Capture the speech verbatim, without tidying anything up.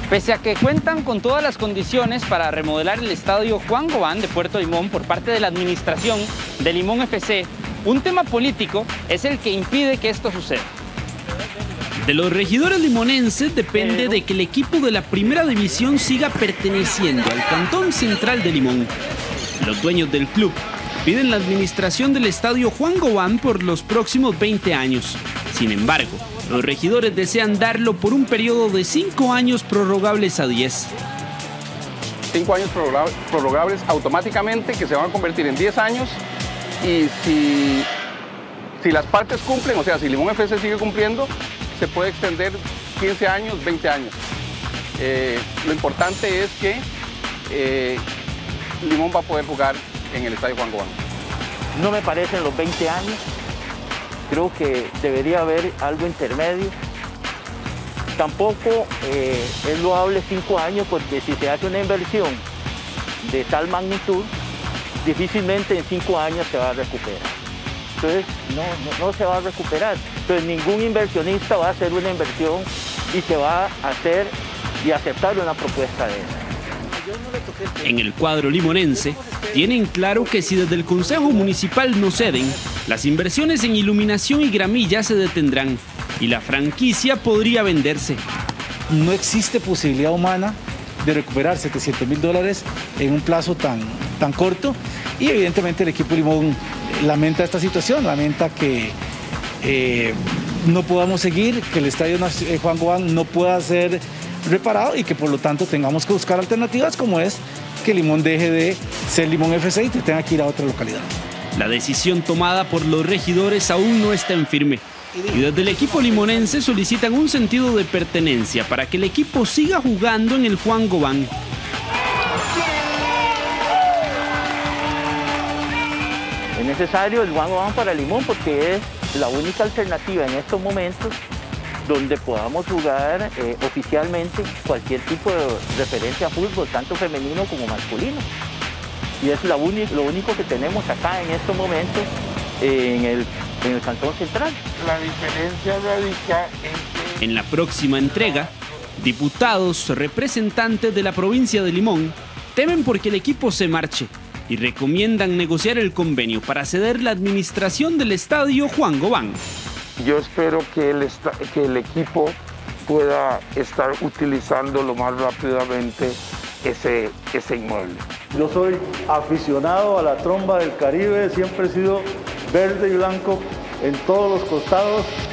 Pese a que cuentan con todas las condiciones para remodelar el estadio Juan Gobán de Puerto Limón por parte de la administración de Limón F C, un tema político es el que impide que esto suceda. De los regidores limonenses depende de que el equipo de la primera división siga perteneciendo al Cantón Central de Limón. Los dueños del club piden la administración del estadio Juan Gobán por los próximos veinte años. Sin embargo, los regidores desean darlo por un periodo de cinco años prorrogables a diez. Cinco años prorrogables automáticamente que se van a convertir en diez años y si, si las partes cumplen, o sea, si Limón F C sigue cumpliendo, se puede extender quince años, veinte años. Eh, lo importante es que eh, Limón va a poder jugar en el estadio Juan Gobán. No me parecen los veinte años. Creo que debería haber algo intermedio. Tampoco eh, es loable cinco años porque si se hace una inversión de tal magnitud, difícilmente en cinco años se va a recuperar. Entonces no, no, no se va a recuperar. Entonces ningún inversionista va a hacer una inversión y se va a hacer y aceptar una propuesta de esa. En el cuadro limonense tienen claro que si desde el Consejo Municipal no ceden, las inversiones en iluminación y gramilla se detendrán y la franquicia podría venderse. No existe posibilidad humana de recuperar setecientos mil dólares en un plazo tan, tan corto y evidentemente el equipo Limón lamenta esta situación, lamenta que eh, no podamos seguir, que el estadio Juan Gobán no pueda ser reparado y que por lo tanto tengamos que buscar alternativas como es que Limón deje de ser Limón F C y que tenga que ir a otra localidad. La decisión tomada por los regidores aún no está en firme y desde el equipo limonense solicitan un sentido de pertenencia para que el equipo siga jugando en el Juan Gobán. Es necesario el Juan Gobán para Limón porque es la única alternativa en estos momentos donde podamos jugar eh, oficialmente cualquier tipo de referencia a fútbol, tanto femenino como masculino. Y es la lo único que tenemos acá en estos momentos eh, en, el, en el Cantón Central. La diferencia radica en que... En la próxima entrega, diputados, representantes de la provincia de Limón, temen porque el equipo se marche y recomiendan negociar el convenio para ceder la administración del estadio Juan Gobán. Yo espero que el, que el equipo pueda estar utilizando lo más rápidamente ese, ese inmueble. Yo soy aficionado a la tromba del Caribe, siempre he sido verde y blanco en todos los costados.